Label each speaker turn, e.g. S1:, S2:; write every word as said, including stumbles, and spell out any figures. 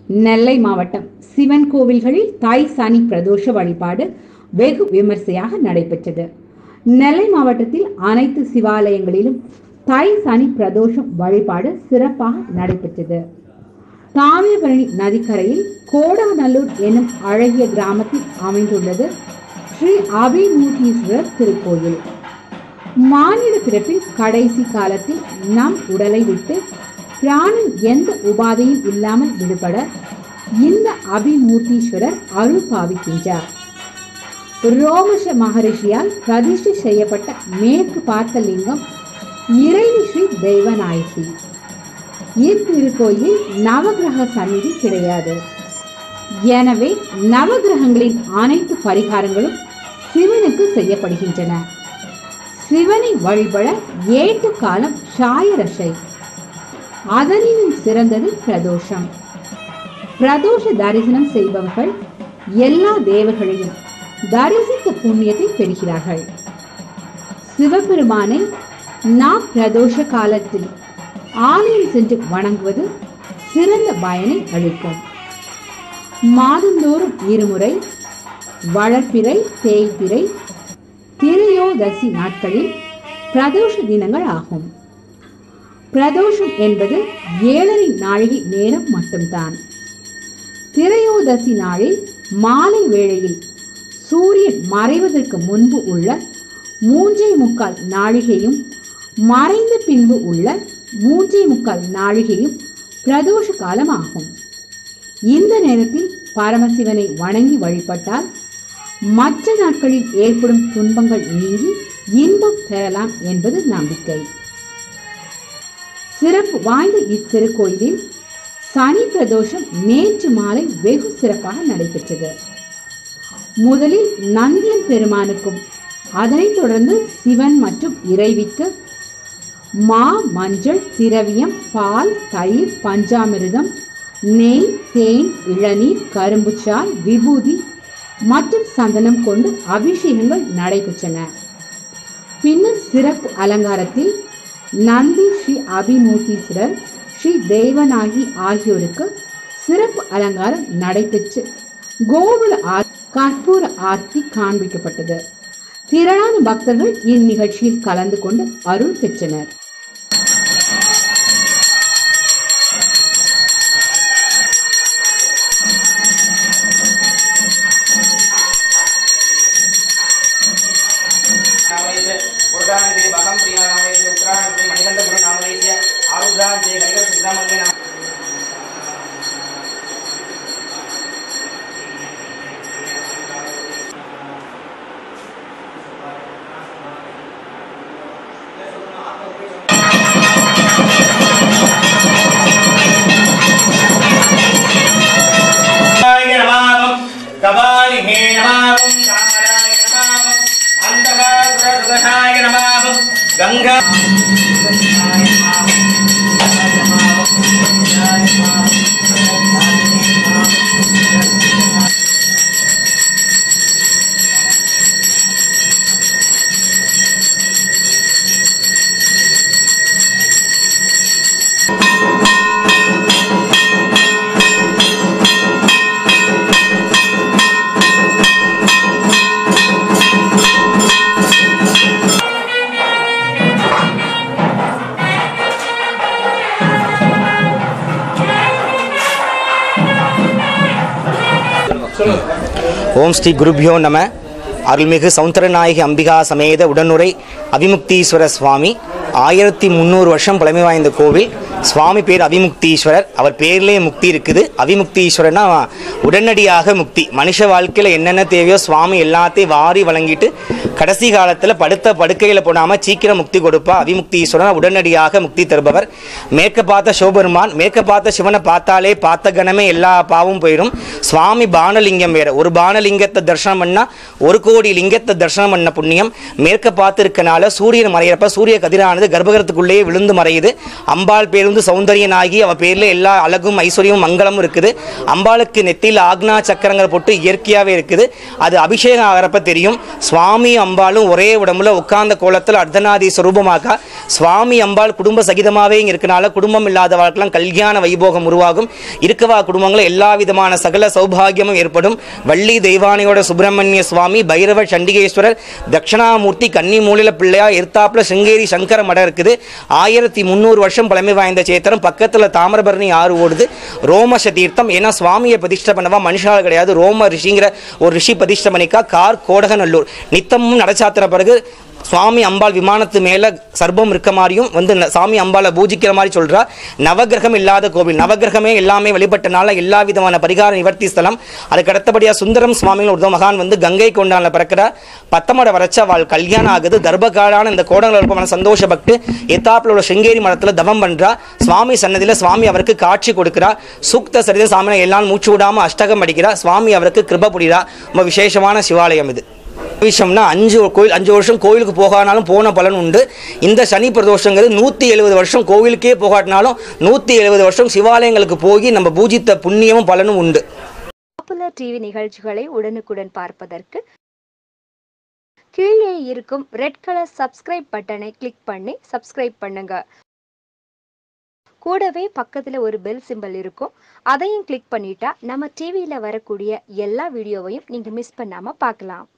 S1: நெல்லை மாவட்டம் சிவன் கோவில்களில் தாய் சனி பிரதோஷ வழிபாடு வெகு விமர்சையாக நடைபெற்றது. நெல்லை மாவட்டத்தில் அனைத்து சிவாலயங்களிலும் தாய் சனி பிரதோஷம் வழிபாடு சிறப்பாக நடைபெற்றது. தாமிரபரணி நதிக்கரையில் கோடாநல்லூர் எனும் அழகிய கிராமத்தில் அமைந்துள்ளது ஸ்ரீ அபிமூர்த்தீஸ்வரர் திருக்கோயில். மானிட பிறப்பில் கடைசி காலத்தில் நம் உடலை விட்டு பிராணன் எந்த உபாதையும் இல்லாமல் விடுபட இந்த அபிமூர்த்தீஸ்வரர் அருள் பாவிக்கின்றார். ரோமச மகரிஷியால் பிரதிஷ்டை செய்யப்பட்ட மேற்கு பார்த்த லிங்கம் இறைவி ஸ்ரீ தெய்வநாயகி. இத்திருக்கோயில் நவகிரக சந்நிதி கிடையாது. எனவே நவகிரகங்களின் அனைத்து பரிகாரங்களும் சிவனுக்கு செய்யப்படுகின்றன. சிவனை வழிபட ஏட்டு காலம் ஷாயரசை, அதனினும் சிறந்தது பிரதோஷம். பிரதோஷ தரிசனம் செய்பவர்கள் எல்லா தேவர்களையும் தரிசித்த புண்ணியத்தை பெறுகிறார்கள். சிவபெருமானை நாம் பிரதோஷ காலத்தில் ஆலயம் சென்று வணங்குவது சிறந்த பயனை அளிக்கும். மாதந்தோறும் இருமுறை வளர்ப்பிறை, தேய்பிறை, திரையோதசி நாட்களில் பிரதோஷ தினங்கள் ஆகும். பிரதோஷம் என்பது ஏழரை நாழிகை நேரம் மட்டும்தான். திரையோதசி நாளில் மாலை வேளையில் சூரியன் மறைவதற்கு முன்பு உள்ள மூன்றே முக்கால் நாழிகையும் மறைந்த பின்பு உள்ள மூன்றே முக்கால் நாழிகையும் பிரதோஷ காலம் ஆகும். இந்த நேரத்தில் பரமசிவனை வணங்கி வழிபட்டால் மற்ற நாட்களில் ஏற்படும் துன்பங்கள் நீங்கி இன்பம் பெறலாம் என்பது நம்பிக்கை. சிறப்பு வாய்ந்த இத்திருக்கோயிலில் சனி பிரதோஷம் நேற்று மாலை வெகு சிறப்பாக நடைபெற்றது. முதலில் நந்தியம் பெருமானுக்கும் அதனைத் தொடர்ந்து சிவன் மற்றும் இறைவிக்கு மா, மஞ்சள், திரவியம், பால், தயிர், பஞ்சாமிர்தம், நெய், தேன், இளநீர், கரும்புச்சாய், விபூதி மற்றும் சந்தனம் கொண்டு அபிஷேகங்கள் நடைபெற்றன. பின்னர் சிறப்பு அலங்காரத்தில் நந்தி, ஸ்ரீ அபிமூர்த்தீஸ்வரர், ஸ்ரீ தெய்வநாயகி ஆகியோருக்கு சிறப்பு அலங்காரம் நடைபெற்று கோபுர கற்பூர ஆர்த்தி காண்பிக்கப்பட்டது. திரளான பக்தர்கள் இந்நிகழ்ச்சியில் கலந்து கொண்டு அருள் பெற்றனர்.
S2: गंगा ஓம் ஸ்ரீ குருபியோ நம. அருள்மிகு சௌந்தரநாயகி அம்பிகா சமேத உடனுரை அபிமுக்தீஸ்வர சுவாமி ஆயிரத்தி முந்நூறு வருஷம் பழமை வாய்ந்த கோவில். சுவாமி பேர் அபிமுக்தீஸ்வரர். அவர் பேர்லேயே முக்தி இருக்குது. அபிமுக்தீஸ்வரர்னா உடனடியாக முக்தி. மனுஷ வாழ்க்கையில் என்னென்ன தேவையோ சுவாமி எல்லாத்தையும் வாரி வழங்கிட்டு கடைசி காலத்தில் படுத்த படுக்கையில் போடாமல் சீக்கிரம் முக்தி கொடுப்பா. அபிமுக்தீஸ்வரன் உடனடியாக முக்தி தருபவர். மேற்க பார்த்த சிவபெருமான், மேற்க பார்த்த சிவனை பார்த்தாலே பார்த்த கணமே எல்லா பாவமும் போயிடும். சுவாமி பானலிங்கம் வேற. ஒரு பானலிங்கத்தை தரிசனம் பண்ணால் ஒரு கோடி லிங்கத்தை தரிசனம் பண்ண புண்ணியம். மேற்க பார்த்து இருக்கனால சூரியன் மறையிறப்ப சூரிய கதிரானது கர்ப்பகிரகத்துக்குள்ளேயே விழுந்து மறையுது. அம்பாள் பேர் வந்து சௌந்தரியனாகி அவள் பேரில் எல்லா அழகும் ஐஸ்வர்யமும் மங்களமும் இருக்குது. அம்பாளுக்கு நெத்தியில் ஆக்னா சக்கரங்கள் போட்டு இயற்கையாகவே இருக்குது. அது அபிஷேகம் ஆகிறப்ப தெரியும். சுவாமி அம்பாலும் ஒரே உடம்புல உட்கார்ந்த கோலத்தில் அர்த்தநாதி ஸ்வரூபமாக சுவாமி அம்பாள் குடும்ப சகிதமாகவே இங்கே இருக்கனால குடும்பம் இல்லாதவர்களுக்கெல்லாம் கல்யாண வைபோகம் உருவாகும். இருக்கவா குடும்பங்களில் எல்லா விதமான சகல சௌபாகியமும் ஏற்படும். வள்ளி தெய்வானையோட சுப்பிரமணிய சுவாமி, பைரவர், சண்டிகேஸ்வரர், தட்சிணாமூர்த்தி, கன்னி மூலில பிள்ளையா, எர்த்தாப்புல சிங்கேரி சங்கர மடம் இருக்குது. ஆயிரத்தி முந்நூறு வருஷம் பழமை வாய்ந்த சேத்திரம். பக்கத்தில் தாமிரபரணி ஆறு ஓடுது. ரோம தீர்த்தம். ஏன்னா சுவாமியை பிரதிஷ்டை பண்ணவா மனுஷால் கிடையாது, ரோம ரிஷிங்கிற ஒரு ரிஷி பிரதிஷ்டை பண்ணிக்கா. கார் கோடகநல்லூர் நித்தமும் நடச்சாத்திர பிறகு சுவாமி அம்பாள் விமானத்து மேலே சர்பம் இருக்க மாதிரியும் வந்து சாமி அம்பாளை பூஜிக்கிற மாதிரி சொல்கிறா. நவகிரகம் இல்லாத கோவில், நவகிரகமே எல்லாமே வழிபட்டனால எல்லா விதமான பரிகார நிவர்த்தி ஸ்தலம். அதுக்கு அடுத்தபடியாக சுந்தரம் சுவாமிகள் ஒரு மகான் வந்து கங்கை கொண்டானில் பிறக்கிற பத்தமட வரைச்சா வாழ் கல்யாணம் ஆகுது. கர்ப்பகாலான இந்த கோடங்கள் சந்தோஷ பக்து எத்தாப்பில் உள்ள சிங்கேரி மடத்தில் தவம் பண்ணுறா. சுவாமி சன்னதியில் சுவாமி அவருக்கு காட்சி கொடுக்குறா. சூக்த சரித சாமியை எல்லாம் மூச்சு விடாமல் அஷ்டகம் படிக்கிறா. சுவாமி அவருக்கு கிருப புரிகிறா. ரொம்ப விசேஷமான சிவாலயம் இது. விஷயம்னா அஞ்சு கோயில் அஞ்சு வருஷம் கோயிலுக்கு போகானாலும் போன பலன் உண்டு. இந்த சனி பிரதோஷங்கிறது நூற்றி எழுபது வருஷம் கோவிலுக்கே போகாட்டினாலும் நூற்றி எழுபது வருஷம் சிவாலயங்களுக்கு போய் நம்ம பூஜித்த புண்ணியமும் பலனும் உண்டு.
S3: பாப்புலர் டிவி நிகழ்ச்சிகளை உடனுக்குடன் பார்ப்பதற்கு கீழே இருக்கும் ரெட் கலர் சப்ஸ்கிரைப் பட்டனை கிளிக் பண்ணி சப்ஸ்கிரைப் பண்ணுங்க. கூடவே பக்கத்தில் ஒரு பெல் சிம்பல் இருக்கும், அதையும் கிளிக் பண்ணிட்டா நம்ம டிவியில் வரக்கூடிய எல்லா வீடியோவையும் நீங்கள் மிஸ் பண்ணாமல் பார்க்கலாம்.